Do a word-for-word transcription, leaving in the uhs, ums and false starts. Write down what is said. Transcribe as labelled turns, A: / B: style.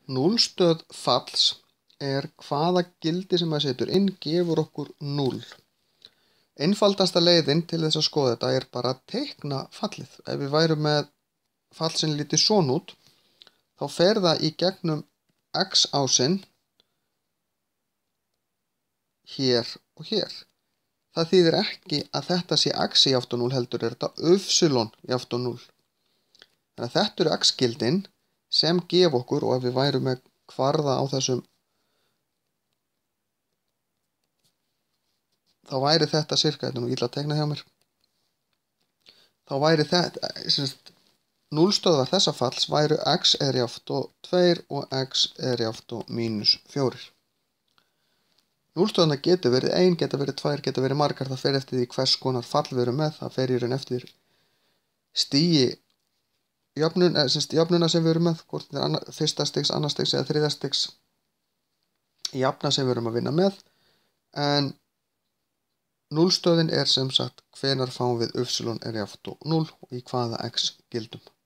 A: Núllstöð falls er hvaða gildi sem maður setur inn gefur okkur núll. Einfaldasta leiðin til þess að skoða þetta er bara að teikna fallið. Ef við værum með fall sem lítið svona út, þá fer það í gegnum x-ásinn hér og hér. Það þýðir ekki að þetta sé x í átt og núll, heldur er þetta y í átt og núll. Þannig að þetta eru x-gildin sem gef okkur, og ef við værum með kvarða á þessum, þá væri þetta cirka, þetta er nú illa að teikna hjá mér, þá væri þetta, núllstöðvar þessa falls væru x er í átt og tveir og x er í átt og mínus fjórir. Núllstöðvarnar getur verið ein, getur verið tvær, getur verið margar, það fer eftir því hvers konar fall við erum með, það fer í raun eftir stigi jöfnun, eða semst jöfnuna sem við erum með, hvort þetta er annar, fyrsta stigs, annar stigs eða þriðja stigs jafna sem við erum að vinna með, en núllstöðin er sem sagt hvenær fáum við y er í átt og núll og í hvaða x gildum.